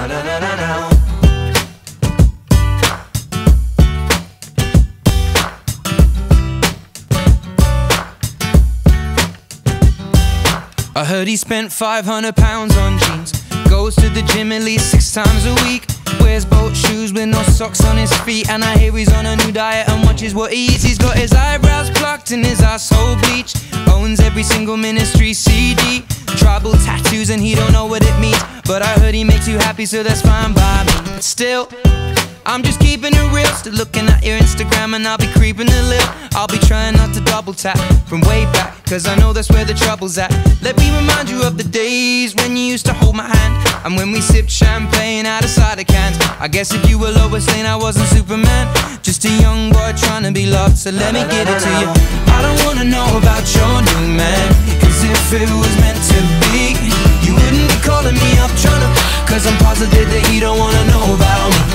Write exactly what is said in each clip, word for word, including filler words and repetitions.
na na na na. I heard he spent five hundred pounds on jeans, goes to the gym at least six times a week, wears boat shoes with no socks on his feet, and I hear he's on a new diet and watches what he eats. He's got his eyebrows plucked and his arsehole bleached, owns every single Ministry C D, tribal tattoos and he don't know what it means, but I heard he makes you happy, so that's fine by me. But still, I'm just keeping it real, still looking at your Instagram and I'll be creeping a little. I'll be trying not to double tap from way back, cause I know that's where the trouble's at. Let me remind you of the days when you used to hold my hand, and when we sipped champagne out of cider cans. I guess if you were Lois Lane, I wasn't Superman, just a young boy trying to be loved, so let me give it to you. I don't wanna know about your new man, cause if it was meant to be, you wouldn't be calling me up trying to, cause I'm positive that he don't wanna know about me.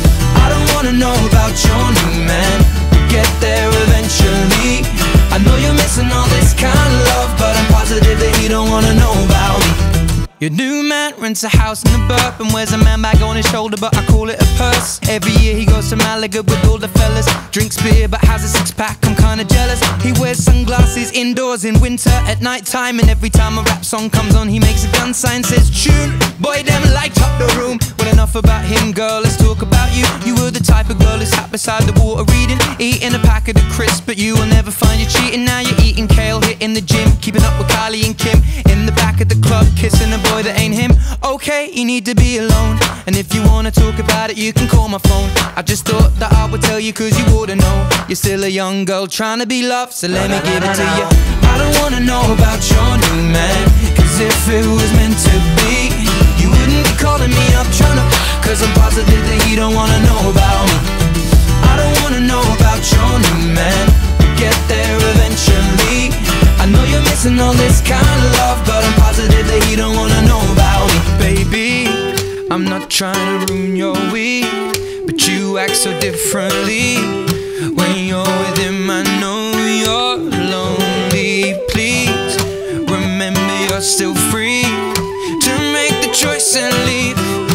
I don't wanna know about your new man, we'll get there eventually. I know you're missing all this kind of love, but I'm positive that he don't wanna know about me. Your new man rents a house in the burp and wears a man bag on his shoulder, but I call it a purse. Every year he goes to Malaga with all the fellas, drinks beer but has a six pack, I'm kinda jealous. He wears sunglasses indoors in winter at night time, and every time a rap song comes on he makes a gun sign, says tune. Boy, them light up the room. Well, enough about him, girl, let's talk about you. You were the type of girl who sat beside the water reading, eating a packet of crisps, but you will never find you cheating. Now you're eating kale, hitting the gym, keeping up with Kylie and Kim, in the back of the club, kissing a boy that ain't him. Okay, you need to be alone, and if you wanna talk about it, you can call my phone. I just thought that I would tell you, cause you wouldn't know. You're still a young girl trying to be loved, so let me give it to you. I don't wanna know about your new man, cause if it was meant to be, you wouldn't be calling me up trying to, cause I'm positive that he don't wanna know about me. I don't wanna know about your new man, we'll get there eventually. I know you're missing all this kind of love, but I'm positive that he don't wanna know about me. Baby, I'm not trying to ruin your week, but you act so differently when you're with him. I know you're lonely, please remember you're still free to make the choice and leave.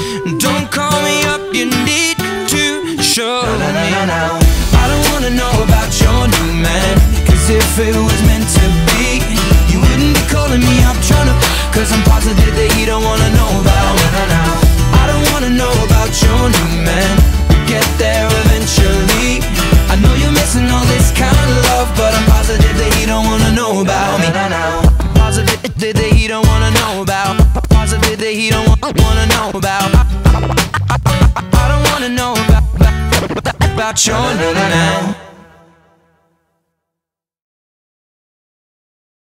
Don't call me up, you need to show me. I don't wanna know about your new man, cause if it was meant to be, you wouldn't be calling me up trying to, cause I'm positive that he don't wanna know about me. I don't wanna know about your new man, we'll get there eventually. I know you're missing all this kind of love, but I'm positive that he don't wanna know about me. Positive that he don't wanna know about, positive that he don't wanna know about. I don't wanna know about, about your new man.